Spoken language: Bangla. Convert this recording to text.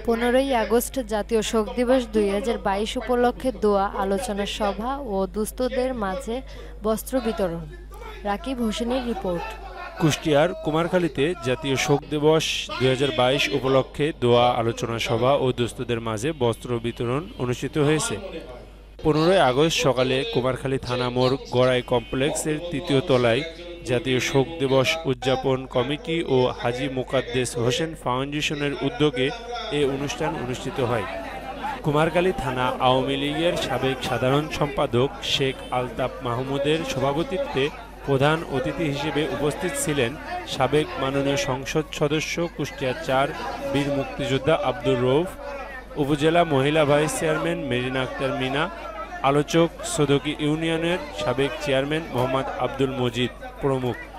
15ই আগস্ট জাতীয় শোক দিবস 2022 উপলক্ষে দোয়া আলোচনা সভা ও দুস্থদের মাঝে বস্ত্র বিতরণ। রাকিব হোসেনের রিপোর্ট। কুষ্টিয়ার কুমারখালীতে জাতীয় শোক দিবস 2022 উপলক্ষে দোয়া আলোচনা সভা ও দুস্থদের মাঝে বস্ত্র বিতরণ অনুষ্ঠিত হয়েছে। 15ই আগস্ট সকালে কুমারখালী থানা মোড় গড়াই কমপ্লেক্সের 3য় তলায় জাতীয় শোক দিবস উদযাপন কমিটি ও হাজী মোকাদ্দেস হোসেন ফাউন্ডেশনের উদ্যোগে এ অনুষ্ঠান অনুষ্ঠিত হয়। কুমারখালী থানা আওয়ামী লীগের সাবেক সাধারণ সম্পাদক শেখ আলতাফ মাহমুদের সভাপতিত্বে প্রধান অতিথি হিসেবে উপস্থিত ছিলেন সাবেক মাননীয় সংসদ সদস্য কুষ্টিয়া 4 বীর মুক্তিযোদ্ধা আব্দুর রউফ, উপজেলা মহিলা ভাইস চেয়ারম্যান মেরিনা আক্তার মিনা, আলোচক সদকি ইউনিয়নের সাবেক চেয়ারম্যান মোহাম্মদ আব্দুল মজিদ প্রমুখ।